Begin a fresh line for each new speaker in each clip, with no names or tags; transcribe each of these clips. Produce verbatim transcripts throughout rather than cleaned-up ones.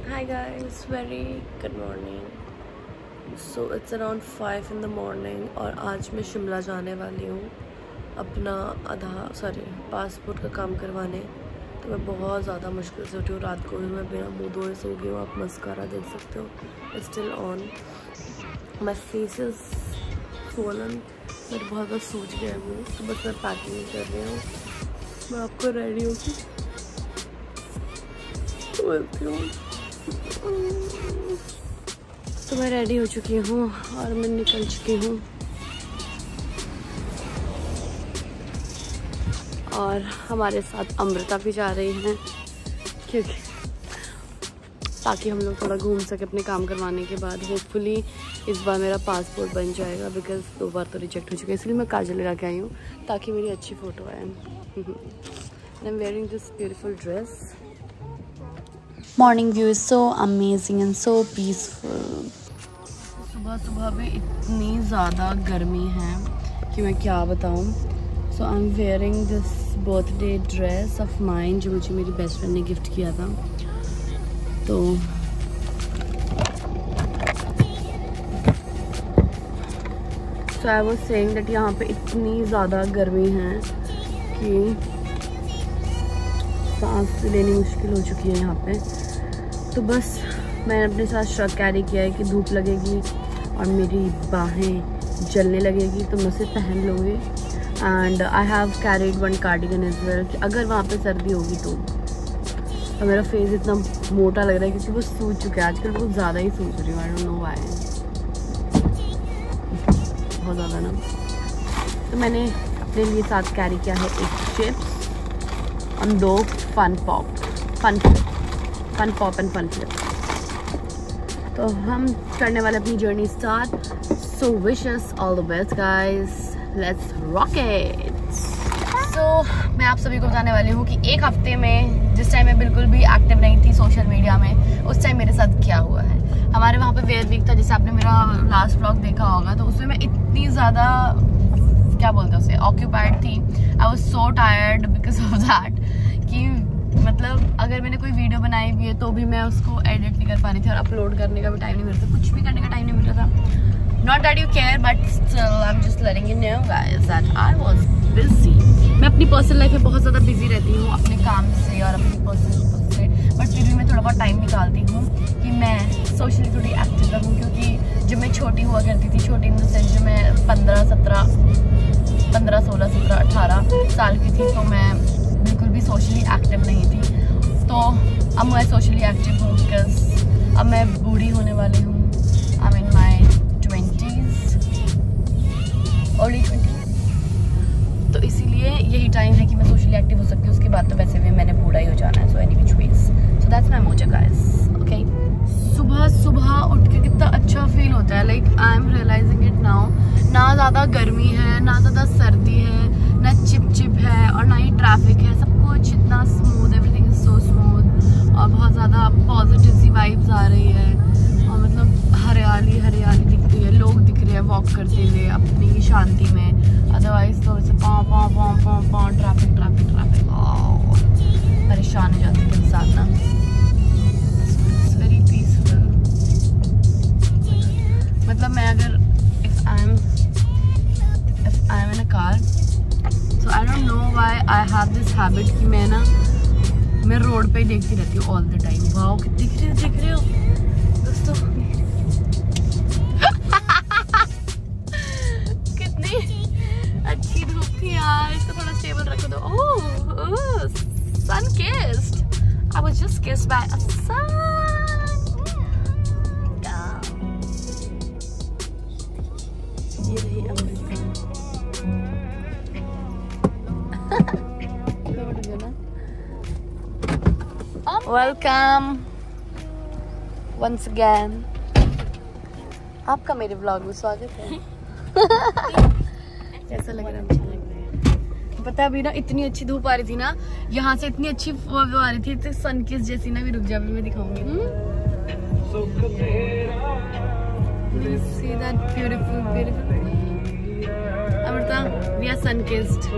Hi guys, very good morning. So it's around five in the morning और आज मैं शिमला जाने वाली हूँ अपना आधार सॉरी पासपोर्ट का काम करवाने। तो मैं बहुत ज़्यादा मुश्किल से उठी हूँ। रात को भी मैं बिना मुँह धोए सो गई हूँ। आप मस्कारा देख सकते हो, it's still on. My face is swollen, मेरे बहुत ज़्यादा सूज गया है मुँह। तो बस मैं पैकिंग कर रही हूँ। मैं आपको रेडी होगी बोलती हूँ। तो मैं रेडी हो चुकी हूँ और मैं निकल चुकी हूँ और हमारे साथ अमृता भी जा रही हैं क्योंकि ताकि हम लोग थोड़ा घूम सके अपने काम करवाने के बाद। होपफुली इस बार मेरा पासपोर्ट बन जाएगा बिकॉज दो बार तो रिजेक्ट हो चुका है, इसलिए मैं काजल लगा के आई हूँ ताकि मेरी अच्छी फ़ोटो आए। I am wearing this beautiful dress.
Morning view is so amazing and so peaceful.
सुबह सुबह भी इतनी ज़्यादा गर्मी है कि मैं क्या बताऊँ। So I am wearing this birthday dress of mine जो मुझे मेरी बेस्ट फ्रेंड ने गिफ्ट किया था। तो so I was saying that यहाँ पे इतनी ज़्यादा गर्मी है कि सांस लेनी मुश्किल हो चुकी है यहाँ पे। तो बस मैंने अपने साथ शर्ट कैरी किया है कि धूप लगेगी और मेरी बाहें जलने लगेगी तो मैं उसे पहन लूँगी। And I have carried one cardigan as well कि अगर वहाँ पे सर्दी होगी तो। और मेरा फेस इतना मोटा लग रहा है क्योंकि वो सूज चुका है आजकल, बहुत ज़्यादा ही सूज रही हूँ। आई डोंट नो व्हाई, बहुत ज़्यादा ना। तो मैंने अपने लिए साथ कैरी किया है एक चिप्स और दो fun pop fun fun pop and fun flip. तो हम करने वाले अपनी journey start. So wish us all the best guys, let's rock it. So मैं आप सभी को बताने वाली हूँ कि एक हफ्ते में जिस टाइम मैं बिल्कुल भी एक्टिव नहीं थी सोशल मीडिया में, उस टाइम मेरे साथ क्या हुआ है। हमारे वहाँ पे वेयर वीक था, जैसे आपने मेरा लास्ट व्लॉग देखा होगा। तो उसमें मैं इतनी ज़्यादा क्या बोलते हैं उसे ऑक्यूपाइड थी। I was so tired because of that कि मतलब अगर मैंने कोई वीडियो बनाई भी है तो भी मैं उसको एडिट नहीं कर पा रही थी और अपलोड करने का भी टाइम नहीं मिल रहा था, कुछ भी करने का टाइम नहीं मिल रहा था। Not that you care but still I am just letting you know guys that I was busy. मैं अपनी पर्सनल लाइफ में बहुत ज़्यादा बिजी रहती हूँ अपने काम से और अपनी पर्सनल से, बट फिर भी मैं थोड़ा बहुत टाइम निकालती हूँ कि मैं सोशली थोड़ी एक्टिव रहूँ। क्योंकि जब मैं छोटी हुआ करती थी, छोटी इन द सेंस जब मैं पंद्रह सत्रह पंद्रह सोलह सत्रह अठारह साल की थी तो मैं बिल्कुल भी सोशली एक्टिव नहीं थी। तो अब मैं सोशली एक्टिव हूँ बिकॉज अब मैं बूढ़ी होने वाली हूँ। I mean my twenties early twenties. तो इसीलिए यही टाइम है कि मैं सोशली एक्टिव हो सकती हूँ। उसके बाद तो वैसे भी मैंने बूढ़ा ही हो जाना है। So any which ways, so that's my mojo guys. Okay, सुबह सुबह उठ के कितना अच्छा फील होता है। Like I am realizing it now. ना ज़्यादा गर्मी है, ना ज़्यादा सर्दी है, ना चिप चिप है और ना ही ट्रैफिक है। सब कुछ इतना smooth, everything is so smooth और बहुत ज़्यादा पॉजिटिव सी वाइब्स आ रही है। और मतलब हरियाली हरियाली दिख रही है, लोग दिख रहे हैं वॉक करते हुए अपनी शांति में। अदरवाइज तो ऐसे पाँव पाँव पाँव पाँव पाँव ट्रैफिक ट्रैफिक ट्रैफिक परेशान हो जाती है इंसान ना। It's very peaceful. मतलब मैं अगर if I am if I am in a car, so I don't know why I have this habit कि मैं ना मैं रोड पे ही देखती रहती हूँ ऑल द टाइम। वाओ कितनी दिख रही हो दिख रही हो दोस्तों कितनी अच्छी धूप थी यार। इसको थोड़ा स्टेबल रखो दो। Oh sun kissed, I was just kissed by a sun. ये रही अमृता। Welcome once again. आपका मेरे ब्लॉग में स्वागत है। कैसा लग रहा है? अच्छा लग रहा है। पता है अभी ना इतनी अच्छी धूप आ रही थी ना, यहाँ से इतनी अच्छी वो आ रही थी तो सन किस जैसी ना। भी रुक जा, अभी मैं दिखाऊंगी। See that beautiful beautiful Amrita, we are sun kissed.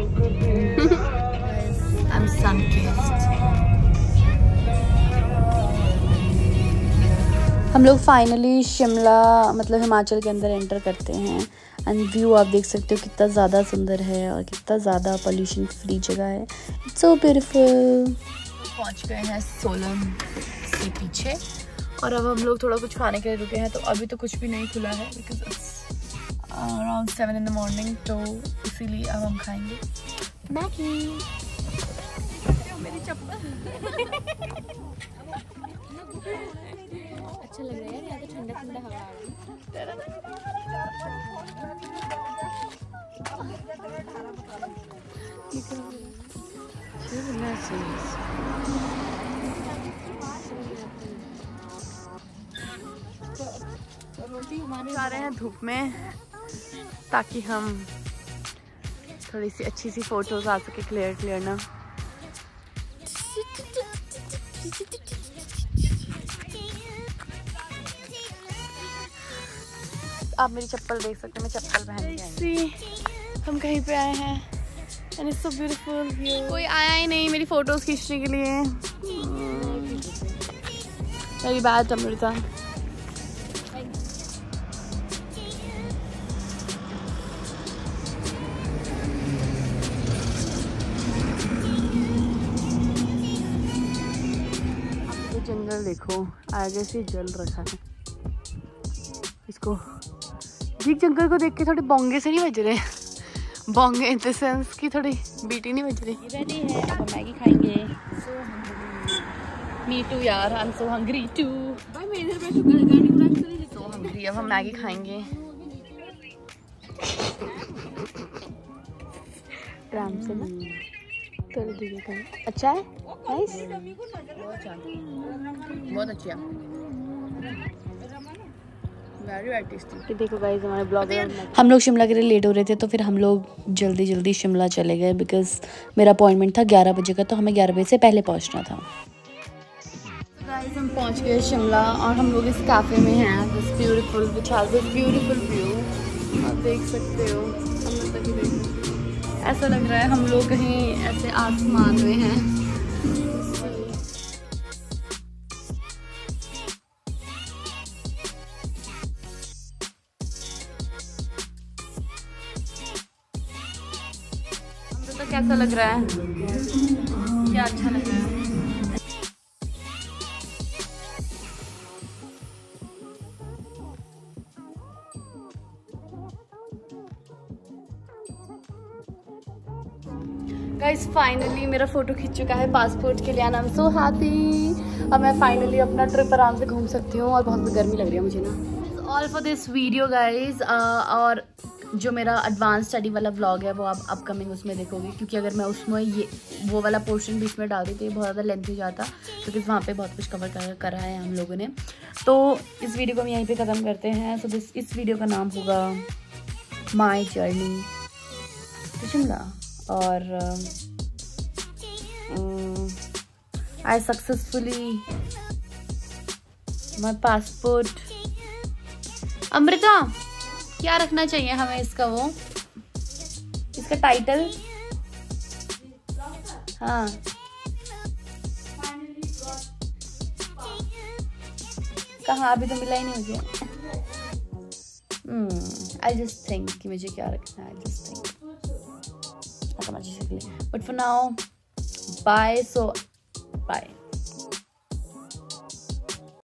I'm sun kissed.
हम लोग फाइनली शिमला मतलब हिमाचल के अंदर एंटर करते हैं एंड व्यू आप देख सकते हो कितना ज़्यादा सुंदर है और कितना ज़्यादा पोल्यूशन फ्री जगह है। It's so beautiful.
पहुंच गए हैं सोलन से पीछे और अब हम लोग थोड़ा कुछ खाने के लिए रुके हैं। तो अभी तो कुछ भी नहीं खुला है because around seven in the morning, तो इसीलिए अब हम खाएंगे मैगी। मेरी चप्पल
अच्छा लग रहा है यार, तो ठंडा ठंडा हवा आ
रही। जा रहे हैं धूप में ताकि हम थोड़ी सी अच्छी सी फोटोज आ सके, क्लियर क्लियर ना। आप मेरी चप्पल देख सकते हैं, मैं चप्पल पहन के आई। हम कहीं पे आए हैं and it's so beautiful view. कोई आया ही नहीं मेरी फोटोज खींचने के लिए। Very bad Amrita. जंगल देखो आगे से जल रखा है। इसको जी जंगल को देख के थोड़े बोंगे से नहीं बज रहे, बोंगे इन द सेंस की थोड़ी बीटी नहीं बज रही।
रेडी है, अब मैगी खाएंगे।
मी टू यार, I am so hungry too.
भाई मैं इधर बैठू गाड़ी उड़ा के चली
सो हंग्री। अब हम मैगी खाएंगे आराम से ना। कर दीजिए। अच्छा है, नाइस, बहुत अच्छी है, वेरी टेस्टी। देखो गाइस हमारे ब्लॉग
हम लोग शिमला के लिए लेट हो रहे थे तो फिर हम लोग जल्दी जल्दी शिमला चले गए बिकॉज मेरा अपॉइंटमेंट था ग्यारह बजे का, तो हमें ग्यारह बजे से पहले पहुंचना था।
तो गाइस हम पहुंच गए शिमला और हम लोग इस कैफे में हैं, this beautiful which has this beautiful view. आप देख सकते हो, हम लोग तक ही देख सकते हो। ऐसा लग रहा है हम लोग कहीं ऐसे आसमान में हैं। तो कैसा लग रहा है? क्या अच्छा लग रहा है? गाइस फाइनली मेरा फोटो खींच चुका है पासपोर्ट के लिए and I am so happy. अब मैं फाइनली अपना ट्रिप आराम से घूम सकती हूँ और बहुत गर्मी लग रही है मुझे ना। All for this video guys. और जो मेरा एडवांस स्टडी वाला व्लॉग है वो आप अपकमिंग उसमें देखोगे, क्योंकि अगर मैं उसमें ये वो वाला पोर्शन बीच में डाल दी तो ये बहुत ज़्यादा लेंथ हो जाता, क्योंकि तो वहाँ पे बहुत कुछ कवर कर करा है हम लोगों ने। तो इस वीडियो को हम यहीं पे ख़त्म करते हैं। सो दिस इस वीडियो का नाम होगा माई जर्नी टू शिमला और I successfully my passport. Amrita क्या रखना चाहिए हमें इसका, वो इसका टाइटल? हाँ कहाँ, अभी तो मिला ही नहीं मुझे। आई जस्ट थिंक कि मुझे क्या रखना है, आई जस्ट थिंक समझ सकते। But for now bye, so bye.